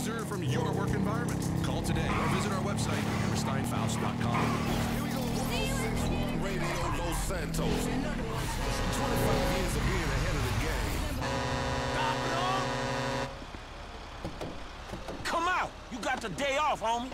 visitor from your work environment. Call today or visit our website, hammersteinfaust.com. Here we go, 106.1 Radio Los Santos. 25 years of being ahead of the game. Come out! You got the day off, homie.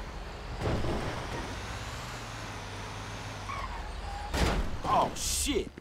Oh, shit.